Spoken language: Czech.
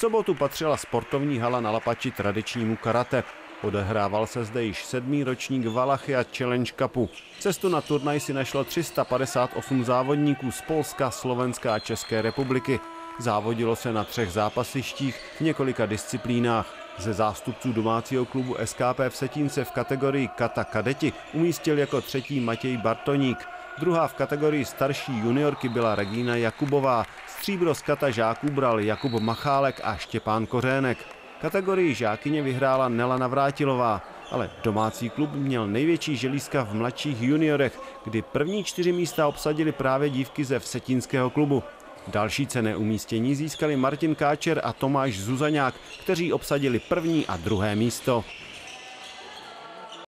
sobotu patřila sportovní hala na Lapači tradičnímu karate. Odehrával se zde již 7. ročník Valachia Challenge Cupu. Cestu na turnaj si našlo 358 závodníků z Polska, Slovenska a České republiky. Závodilo se na 3 zápasištích v několika disciplínách. Ze zástupců domácího klubu SKP Vsetínce v kategorii kata kadeti umístil jako 3. Matěj Bartoník. Druhá v kategorii starší juniorky byla Regína Jakubová. Stříbro z kata žáků bral Jakub Machálek a Štěpán Kořének. Kategorii žákyně vyhrála Nela Navrátilová, ale domácí klub měl největší želízka v mladších juniorech, kdy první 4 místa obsadili právě dívky ze vsetínského klubu. Další cenné umístění získali Martin Káčer a Tomáš Zuzaňák, kteří obsadili 1. a 2. místo.